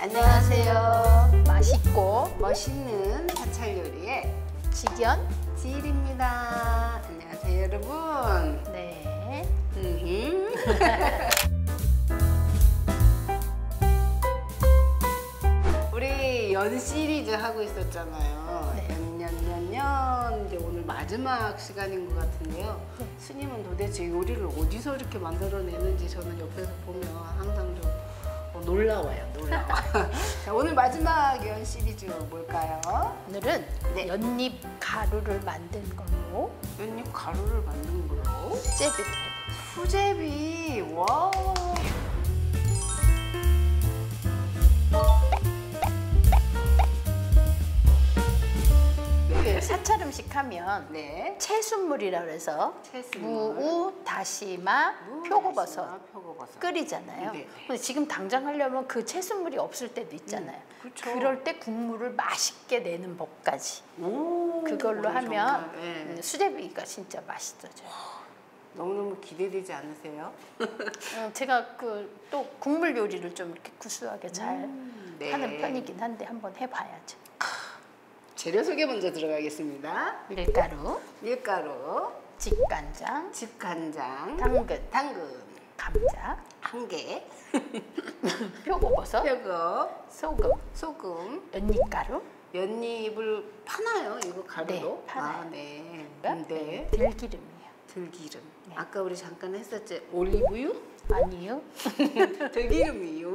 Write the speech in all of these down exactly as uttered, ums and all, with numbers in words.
안녕하세요. 맛있고 멋있는 사찰 요리의 직연 지일입니다. 안녕하세요, 여러분. 네. 우리 연 시리즈 하고 있었잖아요. 네. 연연연연 이제 오늘 마지막 시간인 것 같은데요. 네. 스님은 도대체 요리를 어디서 이렇게 만들어내는지 저는 옆에서 보면 항상 좀 어, 놀라워요, 놀라워. 자, 오늘 마지막 연 시리즈 뭘까요? 오늘은 네. 연잎 가루를 만든 걸로 연잎 가루를 만든 걸로 수제비를 수제비. 와. 그 사찰 음식 하면 네. 채순물이라 그래서 채순물. 무우, 다시마, 무, 표고버섯 다시마, 표고버섯. 끓이잖아요. 네. 근데 지금 당장 하려면 그 채순물이 없을 때도 있잖아요. 음, 그쵸. 그럴 때 국물을 맛있게 내는 법까지 오, 그걸로 오늘 하면 정말, 네. 음, 수제비가 진짜 맛있어져요. 너무너무 기대되지 않으세요? 어, 제가 그 또 국물 요리를 좀 이렇게 구수하게 잘 음, 네. 하는 편이긴 한데 한번 해봐야죠. 재료 소개 먼저 들어가겠습니다. 밀가루, 밀가루, 집간장, 집간장, 당근, 당근 감자, 한 개, 표고버섯, 표고, 소금, 소금, 연잎가루, 연잎을 파나요? 이거 가루로? 네, 파나요. 아, 네. 네, 네. 들기름이에요. 들기름. 네. 아까 우리 잠깐 했었지. 올리브유? 아니요. 들기름이유.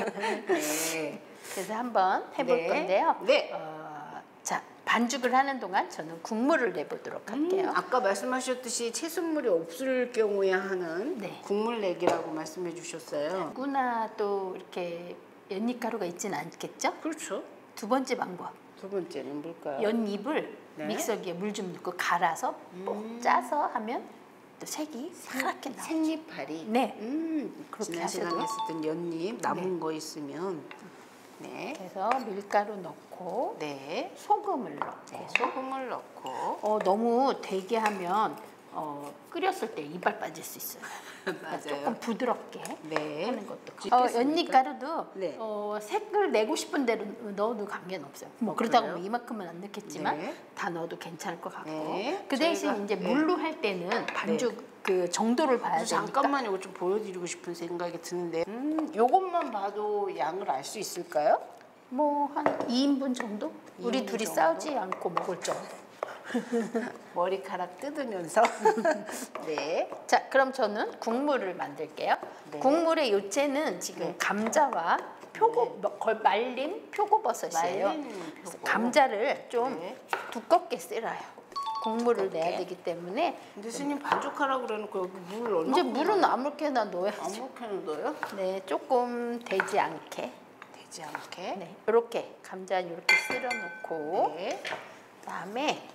네. 그래서 한번 해볼 네. 건데요. 네. 어, 자, 반죽을 하는 동안 저는 국물을 내보도록 할게요. 음, 아까 말씀하셨듯이 채순물이 없을 경우에 하는 네. 국물 내기라고 말씀해 주셨어요. 누구나 또 이렇게 연잎가루가 있지는 않겠죠? 그렇죠. 두 번째 방법. 두 번째는 뭘까요? 연잎을 네. 믹서기에 물 좀 넣고 갈아서 꼭 음. 짜서 하면 또 색이 파랗게 나와요. 생잎파리. 네. 음, 그렇게 지난 하셔도. 시간에 했었던 연잎 남은 네. 거 있으면 네. 그래서 밀가루 넣고 네. 소금을 넣고 네. 소금을 넣고 어, 너무 되게 하면 어, 끓였을 때 이빨 빠질 수 있어요. 그러니까 맞아요. 조금 부드럽게 네. 하는 것도. 어, 어, 연잎가루도 네. 어, 색을 내고 싶은 대로 넣어도 관계없어요. 뭐 어, 그렇다고 그래요? 뭐 이만큼은 안 넣겠지만 네. 다 넣어도 괜찮을 것 같고. 네. 그 대신 저희가- 이제 네. 물로 할 때는 반죽 그 정도를 봐야 되니까. 잠깐만 이거 좀 보여드리고 싶은 생각이 드는데 음, 요것만 봐도 양을 알 수 있을까요? 뭐 한 이 인분 정도? 우리 이 인분 둘이 정도? 싸우지 않고 먹을 정도. 머리카락 뜯으면서 네. 자, 그럼 저는 국물을 만들게요. 네. 국물의 요체는 지금 네. 감자와 표고 걸 말린 표고버섯이에요. 말린 그래서 표고. 감자를 좀 네. 두껍게 썰어요. 국물을 두껍게. 내야 되기 때문에 근데 스님 반죽하라고 그러놓고 여기 물 얼마? 이제 물은 아무렇게나 넣어야죠. 아무렇게나 넣어요? 네, 조금 되지 않게. 되지 않게. 네, 이렇게 감자 이렇게 썰어 놓고 네. 그다음에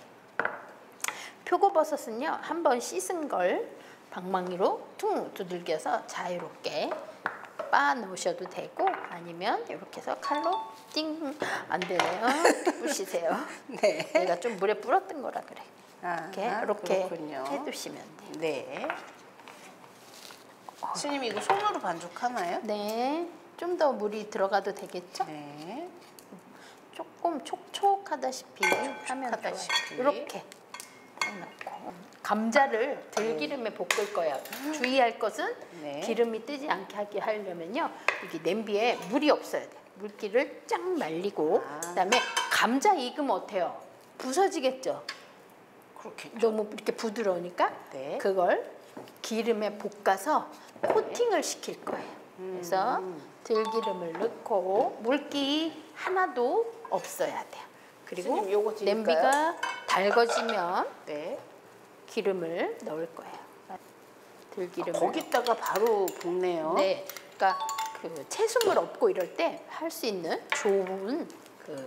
표고버섯은요 한번 씻은 걸 방망이로 퉁 두들겨서 자유롭게 빻아 놓으셔도 되고 아니면 이렇게 해서 칼로 띵 안 되네요. 부시세요. 네. 내가 좀 물에 불었던 거라 그래. 이렇게 아, 이렇게 그렇군요. 해두시면 돼요. 네. 스님 이거 손으로 반죽하나요? 네, 좀 더 물이 들어가도 되겠죠? 네. 조금 촉촉하다시피 하면 촉촉하다시피. 좋아요. 이렇게 해놓고 감자를 들기름에 볶을 거예요. 주의할 것은 네. 기름이 뜨지 않게 하게 하려면요, 이게 냄비에 물이 없어야 돼. 물기를 쫙 말리고 아. 그다음에 감자 익으면 어때요? 부서지겠죠? 그렇게. 너무 이렇게 부드러우니까 네. 그걸 기름에 볶아서 코팅을 시킬 거예요. 그래서 음. 들기름을 넣고 물기 하나도 없어야 돼요. 그리고 선생님, 요거 드릴까요? 냄비가 달궈지면 네. 기름을 넣을 거예요. 들기름을. 거기다가 바로 볶네요. 네, 그러니까 그 채순물 없고 이럴 때 할 수 있는 좋은 그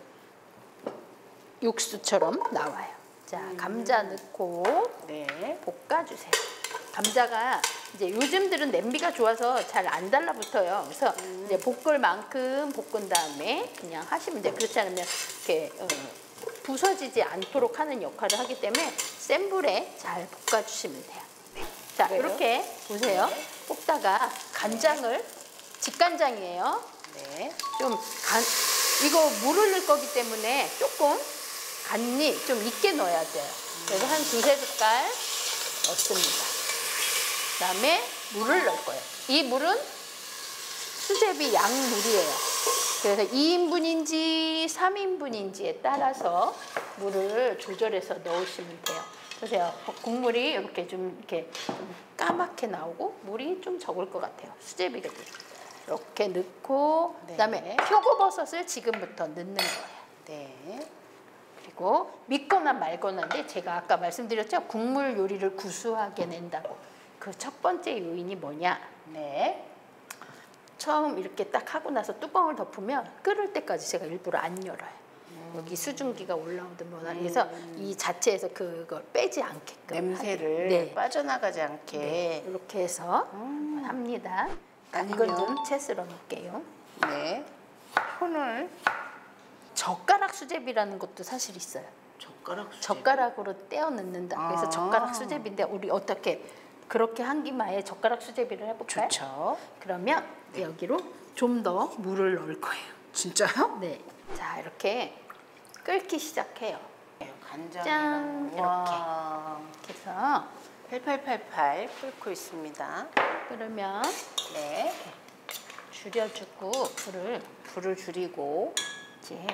육수처럼 나와요. 자, 음. 감자 넣고 네. 볶아주세요. 감자가 이제 요즘들은 냄비가 좋아서 잘 안 달라붙어요. 그래서 음. 이제 볶을 만큼 볶은 다음에 그냥 하시면 돼요. 그렇지 않으면 이렇게 어, 부서지지 않도록 하는 역할을 하기 때문에 센 불에 잘 볶아주시면 돼요. 자, 그래요? 이렇게 보세요. 볶다가 간장을, 직간장이에요. 네. 좀 간, 이거 물을 넣을 거기 때문에 조금 간이 좀 있게 넣어야 돼요. 그래서 한 두세 숟갈 넣습니다. 그다음에 물을 넣을 거예요. 이 물은 수제비 양물이에요. 그래서 이 인분인지 삼 인분인지에 따라서 물을 조절해서 넣으시면 돼요. 보세요. 국물이 이렇게 좀 이렇게 좀 까맣게 나오고 물이 좀 적을 것 같아요. 수제비가 이렇게 넣고 네. 그다음에 표고버섯을 지금부터 넣는 거예요. 네. 그리고 믿거나 말거나인데 제가 아까 말씀드렸죠. 국물 요리를 구수하게 낸다고. 그 첫 번째 요인이 뭐냐? 네. 처음 이렇게 딱 하고 나서 뚜껑을 덮으면 끓을 때까지 제가 일부러 안 열어요. 음. 여기 수증기가 올라오든 뭐나 그래서 음. 이 자체에서 그걸 빼지 않게끔 냄새를 네. 빠져나가지 않게 네. 이렇게 해서 음. 합니다. 이걸 좀 채 썰어 놓을게요. 네. 손을 젓가락 수제비라는 것도 사실 있어요. 젓가락 수제비? 젓가락으로 떼어 넣는다. 그래서 아. 젓가락 수제비인데 우리 어떻게 그렇게 한 김에 젓가락 수제비를 해볼까요? 좋죠. 그러면 네. 여기로 좀 더 물을 넣을 거예요. 진짜요? 네. 자 이렇게 끓기 시작해요. 간장 짠! 이렇게. 이렇게 해서 팔팔팔팔 끓고 있습니다. 끓으면 네. 줄여주고 불을 불을 줄이고 이제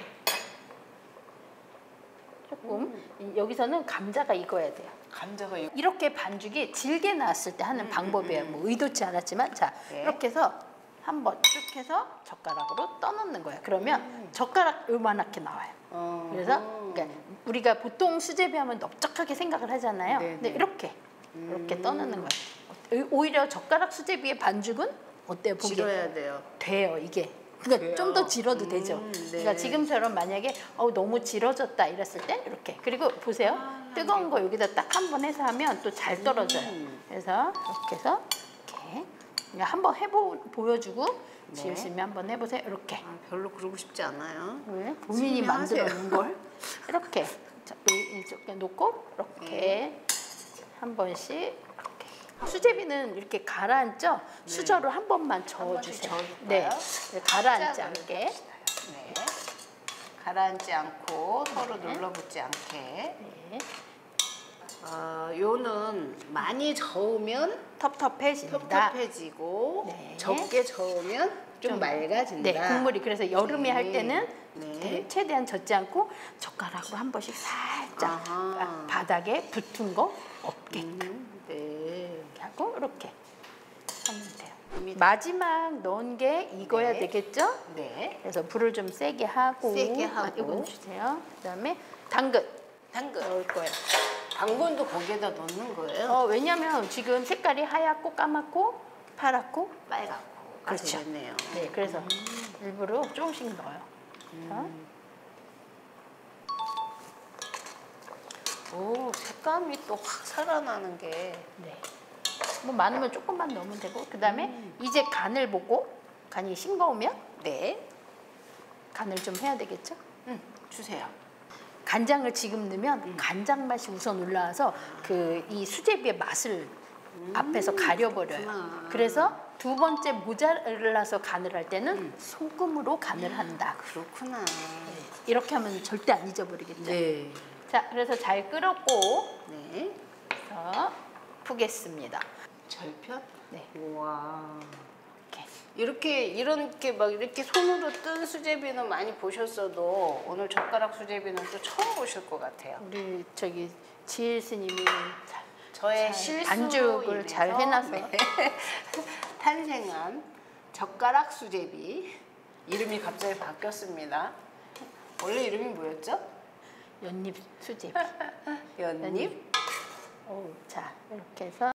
조금 음. 여기서는 감자가 익어야 돼요. 감자가 이... 이렇게 반죽이 질게 나왔을 때 하는 음, 방법이에요. 음, 뭐 의도치 않았지만 자 네. 이렇게 해서 한번 쭉 해서 젓가락으로 떠넣는 거예요. 그러면 음. 젓가락 요만하게 나와요. 어, 그래서 그러니까 우리가 보통 수제비 하면 넓적하게 생각을 하잖아요. 네네. 근데 이렇게 이렇게 음. 떠넣는 거예요. 오히려 젓가락 수제비의 반죽은 어때요? 보기에? 질어야 돼요. 돼요 이게. 그러니까 좀 더 질어도 음, 되죠. 네. 그러니까 지금처럼 만약에 어, 너무 질어졌다 이랬을 때 이렇게. 그리고 보세요. 아, 뜨거운 네. 거 여기다 딱 한 번 해서 하면 또 잘 떨어져요. 음. 그래서 이렇게 해서 이렇게 그냥 한번 해보 보여주고 네. 지으시면 한번 해보세요. 이렇게. 아, 별로 그러고 싶지 않아요. 왜? 본인이 만들어 놓은 걸 이렇게 자, 이렇게 놓고 이렇게 네. 한 번씩 이렇게. 수제비는 이렇게 가라앉죠? 네. 수저로 한 번만 저어주세요. 한 네, 가라앉지 않게. 네. 가라앉지 않고 서로 네. 눌러붙지 않게. 네. 어, 요는 많이 저으면 텁텁해집니다. 텁텁해지고 네. 적게 저으면 좀, 좀 맑아진다. 네, 국물이 그래서 여름에 네. 할 때는 네. 최대한 젖지 않고 젓가락으로 한 번씩 살짝 아하. 바닥에 붙은 거 없게끔. 음, 네. 이렇게 하고 이렇게 하면 돼요. 마지막 넣은 게 익어야 네. 되겠죠? 네. 그래서 불을 좀 세게 하고 세게 하고 이거 주세요. 그다음에 당근. 당근 넣을 거예요. 당근도 거기에다 넣는 거예요? 어, 왜냐면 지금 색깔이 하얗고 까맣고 파랗고 빨갛고 그렇죠. 됐네요. 네, 그래서 음. 일부러 조금씩 넣어요. 음. 오, 색감이 또 확 살아나는 게. 네. 뭐 많으면 조금만 넣으면 되고 그다음에 음. 이제 간을 보고 간이 싱거우면 네 간을 좀 해야 되겠죠? 음, 주세요. 간장을 지금 넣으면 음. 간장 맛이 우선 올라와서 그 이 수제비의 맛을 음. 앞에서 가려버려요. 그렇구나. 그래서 두 번째 모자라서 간을 할 때는 음. 소금으로 간을 한다. 그렇구나. 네. 이렇게 하면 절대 안 잊어버리겠죠? 네. 자, 그래서 잘 끓었고 네. 그래서 푸겠습니다. 절편? 네. 우와. 이렇게 이렇게 막 이렇게 손으로 뜬 수제비는 많이 보셨어도 오늘 젓가락 수제비는 또 처음 보실 것 같아요. 우리 저기 지일 스님이 저의 실수 반죽을 잘 해놔서 네. 탄생한 젓가락 수제비 이름이 갑자기 바뀌었습니다. 원래 이름이 뭐였죠? 연잎 수제비. 연잎. 연잎. 오, 자 이렇게 해서.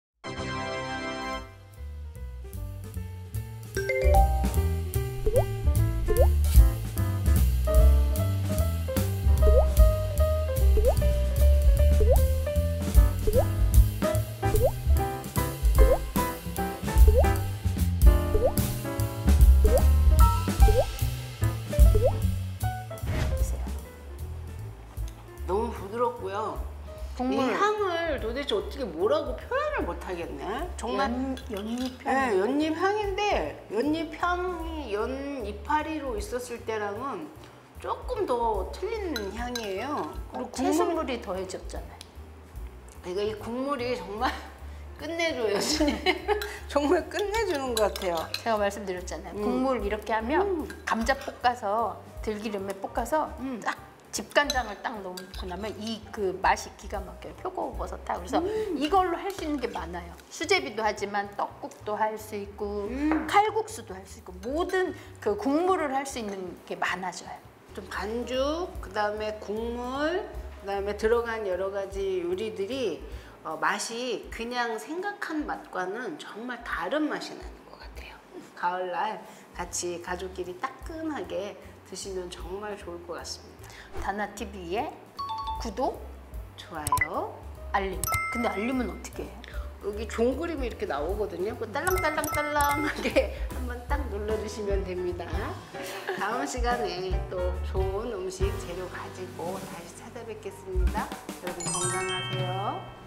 너무 부드럽고요. 국물. 이 향을 도대체 어떻게 뭐라고 표현을 표현을 못 하겠네. 정말 연, 연잎 향. 네, 연잎 향인데 연잎 향이 연 이파리로 있었을 때랑은 조금 더 틀린 향이에요. 그리고 어, 채소물이 더해졌잖아요. 이거 이 국물이 정말 끝내줘요, 선생님. 정말 끝내주는 것 같아요. 제가 말씀드렸잖아요. 음. 국물 이렇게 하면 감자 볶아서 들기름에 볶아서 음. 딱 집간장을 딱 넣고 나면 이 그 맛이 기가 막혀요. 표고버섯하고. 그래서 음. 이걸로 할 수 있는 게 많아요. 수제비도 하지만 떡국도 할 수 있고 음. 칼국수도 할 수 있고 모든 그 국물을 할 수 있는 게 많아져요. 좀 반죽, 그 다음에 국물, 그 다음에 들어간 여러 가지 요리들이 어, 맛이 그냥 생각한 맛과는 정말 다른 맛이 나는 것 같아요. 가을날 같이 가족끼리 따끈하게 드시면 정말 좋을 것 같습니다. 다나티비의 구독, 좋아요. 알림. 근데 알림은 어떻게 해요? 여기 종그림이 이렇게 나오거든요. 그 딸랑딸랑딸랑하게 한번 딱 눌러주시면 됩니다. 다음 시간에 또 좋은 음식 재료 가지고 다시 찾아뵙겠습니다. 여러분 건강하세요.